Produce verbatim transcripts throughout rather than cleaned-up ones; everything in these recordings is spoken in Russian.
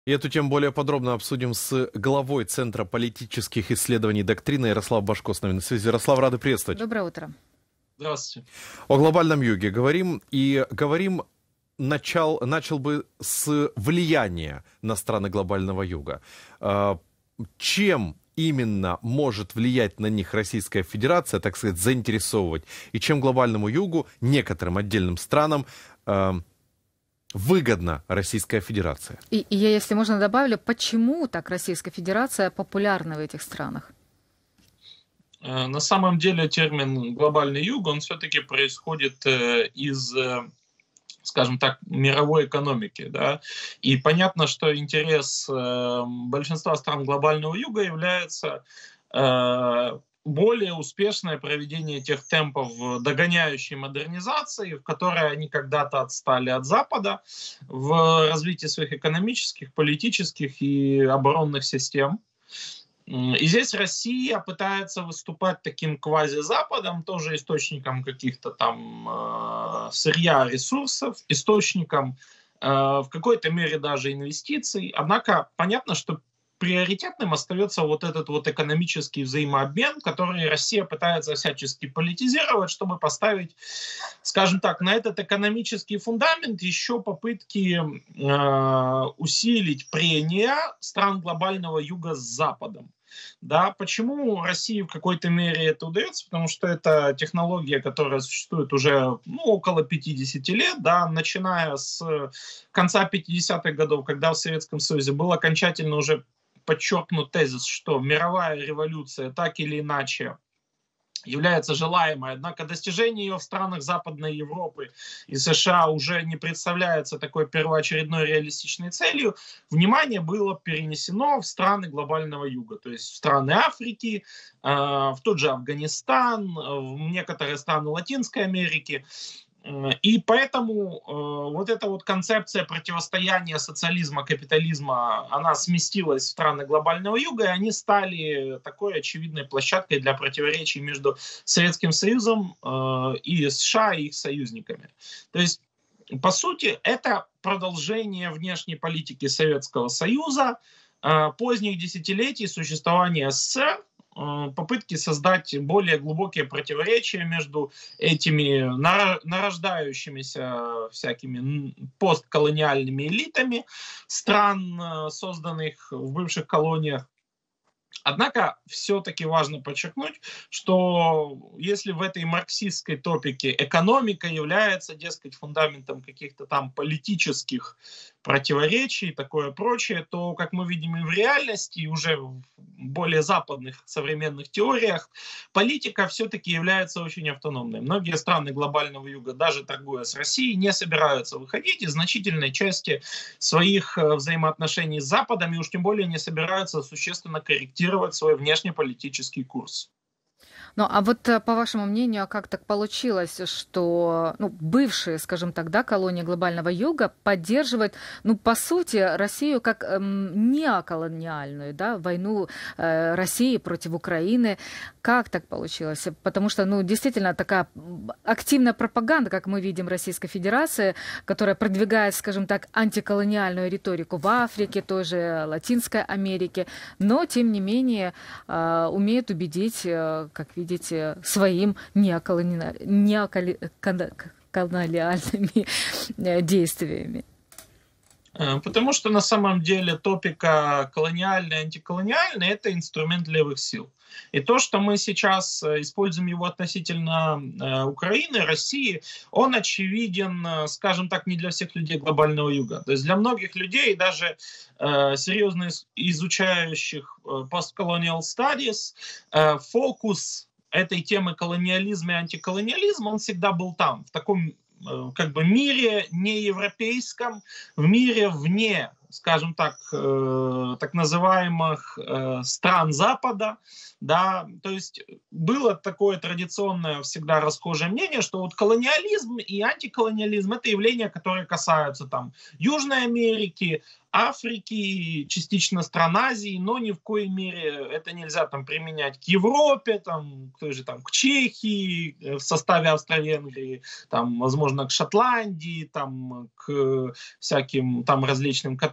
И эту тему более подробно обсудим с главой Центра политических исследований доктрины Ярослав Божко с нами на связи. Ярослав, рады приветствовать. Доброе утро. Здравствуйте. О глобальном юге говорим, и говорим, начал, начал бы с влияния на страны глобального юга. Чем именно может влиять на них Российская Федерация, так сказать, заинтересовывать, и чем глобальному югу, некоторым отдельным странам, выгодна Российская Федерация? И, и я, если можно, добавлю, почему так Российская Федерация популярна в этих странах? На самом деле термин «глобальный юг», он все-таки происходит из, скажем так, мировой экономики. Да? И понятно, что интерес большинства стран глобального юга является более успешное проведение тех темпов догоняющей модернизации, в которой они когда-то отстали от Запада в развитии своих экономических, политических и оборонных систем. И здесь Россия пытается выступать таким квази-западом, тоже источником каких-то там э, сырья, ресурсов, источником э, в какой-то мере даже инвестиций. Однако понятно, что приоритетным остается вот этот вот экономический взаимообмен, который Россия пытается всячески политизировать, чтобы поставить, скажем так, на этот экономический фундамент еще попытки э, усилить прения стран глобального юга с Западом. Да, почему России в какой-то мере это удается? Потому что это технология, которая существует уже ну, около пятидесяти лет, да, начиная с конца пятидесятых годов, когда в Советском Союзе был окончательно уже подчеркнут тезис, что мировая революция так или иначе является желаемой, однако достижение ее в странах Западной Европы и США уже не представляется такой первоочередной реалистичной целью, внимание было перенесено в страны глобального юга, то есть в страны Африки, в тот же Афганистан, в некоторые страны Латинской Америки. И поэтому э, вот эта вот концепция противостояния социализма, капитализма, она сместилась в страны глобального юга, и они стали такой очевидной площадкой для противоречий между Советским Союзом э, и США и их союзниками. То есть, по сути, это продолжение внешней политики Советского Союза, э, поздних десятилетий существования СССР, попытки создать более глубокие противоречия между этими нарождающимися всякими постколониальными элитами стран, созданных в бывших колониях. Однако все-таки важно подчеркнуть, что если в этой марксистской топике экономика является, дескать, фундаментом каких-то там политических противоречий и такое прочее, то, как мы видим и в реальности, и уже в более западных современных теориях, политика все-таки является очень автономной. Многие страны глобального юга, даже торгуя с Россией, не собираются выходить из значительной части своих взаимоотношений с Западом, и уж тем более не собираются существенно корректировать свой внешнеполитический курс. Ну, а вот по вашему мнению, а как так получилось, что ну, бывшие, скажем так, да, колонии глобального юга поддерживают, ну, по сути, Россию как эм, неоколониальную, да, войну э, России против Украины? Как так получилось? Потому что, ну, действительно, такая активная пропаганда, как мы видим, Российской Федерации, которая продвигает, скажем так, антиколониальную риторику в Африке, той же Латинской Америке, но, тем не менее, э, умеет убедить, э, как видите, своим неоколониальными действиями. Потому что на самом деле топика колониальная, антиколониальная – это инструмент левых сил. И то, что мы сейчас используем его относительно Украины, России, он очевиден, скажем так, не для всех людей глобального юга. То есть для многих людей, даже э, серьезно изучающих postcolonial studies, э, фокус этой темы колониализма и антиколониализма, он всегда был там, в таком как бы мире неевропейском, в мире вне, скажем так, э, так называемых э, стран Запада, да, то есть было такое традиционное всегда расхожее мнение, что вот колониализм и антиколониализм — это явления, которые касаются там Южной Америки, Африки, частично стран Азии, но ни в коей мере это нельзя там применять к Европе, там, к той же там, к Чехии в составе Австро-Венгрии, там, возможно, к Шотландии, там, к всяким там различным Каталониям,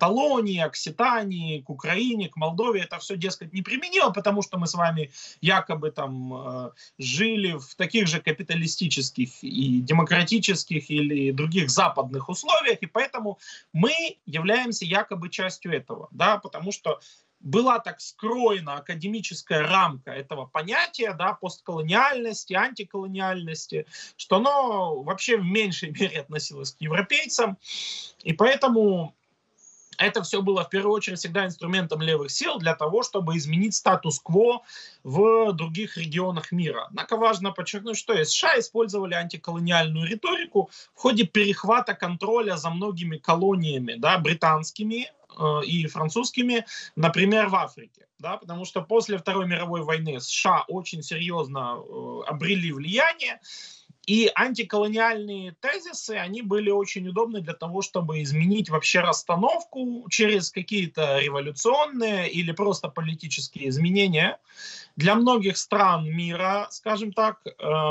колонии, Окситании, к Украине, к Молдове. Это все, дескать, неприменимо, потому что мы с вами якобы там жили в таких же капиталистических и демократических или других западных условиях, и поэтому мы являемся якобы частью этого, да, потому что была так скроена академическая рамка этого понятия, да, постколониальности, антиколониальности, что оно вообще в меньшей мере относилось к европейцам, и поэтому это все было в первую очередь всегда инструментом левых сил для того, чтобы изменить статус-кво в других регионах мира. Однако важно подчеркнуть, что и США использовали антиколониальную риторику в ходе перехвата контроля за многими колониями, да, британскими э, и французскими, например, в Африке. Да, потому что после Второй мировой войны США очень серьезно э, обрели влияние. И антиколониальные тезисы, они были очень удобны для того, чтобы изменить вообще расстановку через какие-то революционные или просто политические изменения. Для многих стран мира, скажем так,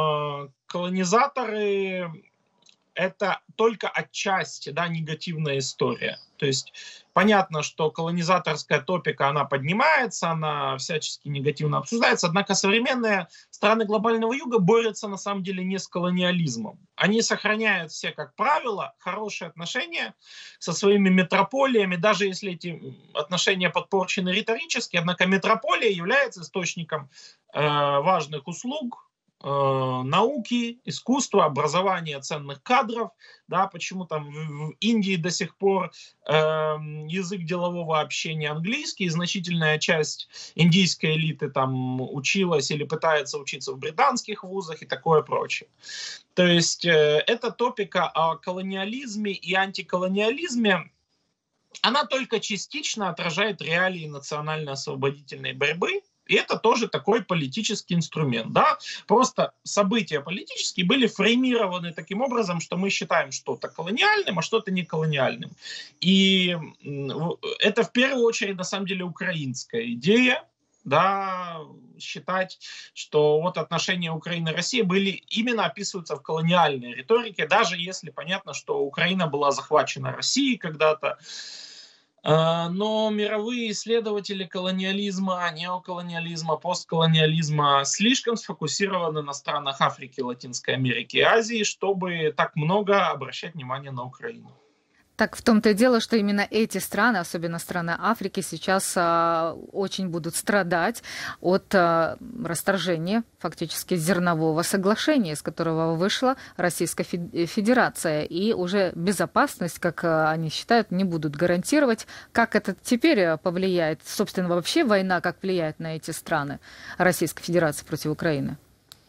колонизаторы — это только отчасти, да, негативная история. То есть понятно, что колонизаторская топика, она поднимается, она всячески негативно обсуждается, однако современные страны глобального юга борются на самом деле не с колониализмом. Они сохраняют все, как правило, хорошие отношения со своими метрополиями, даже если эти отношения подпорчены риторически, однако метрополия является источником э, важных услуг, науки, искусства, образования ценных кадров, да, почему там в Индии до сих пор э, язык делового общения английский, и значительная часть индийской элиты там училась или пытается учиться в британских вузах и такое прочее. То есть э, эта топика о колониализме и антиколониализме, она только частично отражает реалии национально-освободительной борьбы. И это тоже такой политический инструмент. Да? Просто события политические были фреймированы таким образом, что мы считаем что-то колониальным, а что-то не колониальным. И это в первую очередь на самом деле украинская идея, да, считать, что вот отношения Украины и России были, именно описываются в колониальной риторике, даже если понятно, что Украина была захвачена Россией когда-то. Но мировые исследователи колониализма, неоколониализма, постколониализма слишком сфокусированы на странах Африки, Латинской Америки и Азии, чтобы так много обращать внимание на Украину. Так в том-то и дело, что именно эти страны, особенно страны Африки, сейчас а, очень будут страдать от а, расторжения фактически зернового соглашения, из которого вышла Российская Федерация. И уже безопасность, как а, они считают, не будут гарантировать. Как это теперь повлияет? Собственно, вообще война как влияет на эти страны Российской Федерации против Украины?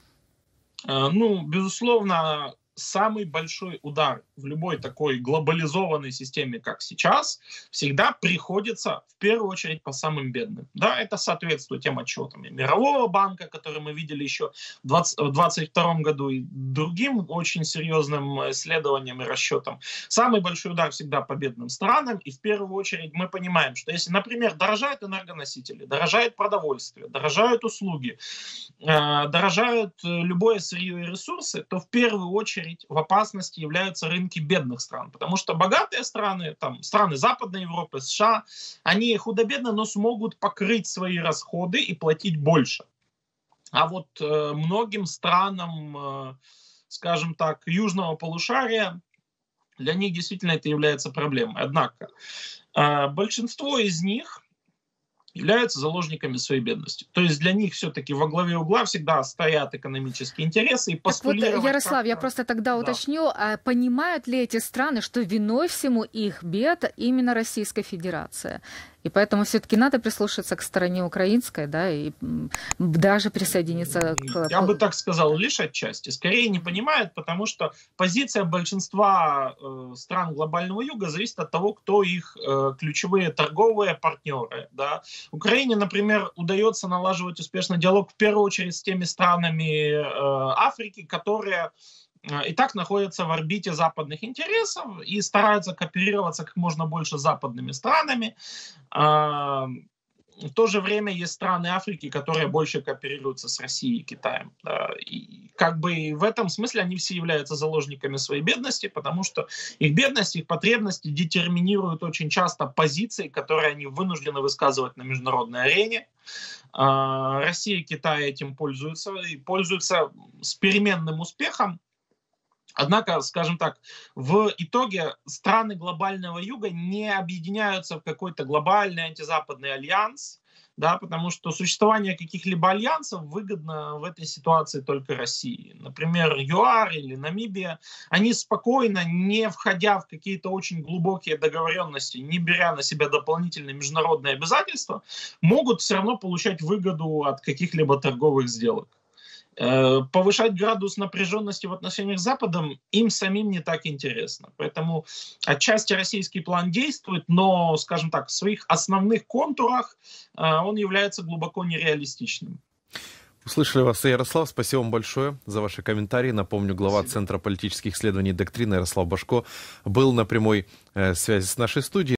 А, ну, безусловно, самый большой удар в любой такой глобализованной системе, как сейчас, всегда приходится в первую очередь по самым бедным. Да, это соответствует тем отчетам и Мирового банка, который мы видели еще в двадцать втором году, и другим очень серьезным исследованиям и расчетам. Самый большой удар всегда по бедным странам, и в первую очередь мы понимаем, что если, например, дорожают энергоносители, дорожает продовольствие, дорожают услуги, дорожают любое сырье и ресурсы, то в первую очередь в опасности являются рынки бедных стран, потому что богатые страны, там, страны Западной Европы, США, они худо-бедно, но смогут покрыть свои расходы и платить больше. А вот э, многим странам, э, скажем так, южного полушария, для них действительно это является проблемой. Однако э, большинство из них являются заложниками своей бедности. То есть для них все-таки во главе угла всегда стоят экономические интересы. И постулировать... Вот, Ярослав, я просто тогда да. уточню, а понимают ли эти страны, что виной всему их бед именно Российская Федерация? И поэтому все-таки надо прислушаться к стороне украинской, да, и даже присоединиться к... Я бы так сказал, лишь отчасти. Скорее не понимают, потому что позиция большинства э, стран глобального юга зависит от того, кто их э, ключевые торговые партнеры. Да. Украине, например, удается налаживать успешно диалог в первую очередь с теми странами э, Африки, которые и так находятся в орбите западных интересов и стараются кооперироваться как можно больше с западными странами. в то же время есть страны Африки, которые больше кооперируются с Россией и Китаем. Да, и как бы в этом смысле они все являются заложниками своей бедности, потому что их бедность, их потребности детерминируют очень часто позиции, которые они вынуждены высказывать на международной арене. Россия и Китай этим пользуются, и пользуются с переменным успехом. Однако, скажем так, в итоге страны глобального юга не объединяются в какой-то глобальный антизападный альянс, да, потому что существование каких-либо альянсов выгодно в этой ситуации только России. Например, ЮАР или Намибия, они спокойно, не входя в какие-то очень глубокие договоренности, не беря на себя дополнительные международные обязательства, могут все равно получать выгоду от каких-либо торговых сделок. Повышать градус напряженности в отношениях с Западом им самим не так интересно. Поэтому отчасти российский план действует, но, скажем так, в своих основных контурах он является глубоко нереалистичным. Услышали вас, Ярослав. Спасибо вам большое за ваши комментарии. Напомню, глава Спасибо. Центра политических исследований и доктрины Ярослав Божко был на прямой связи с нашей студией.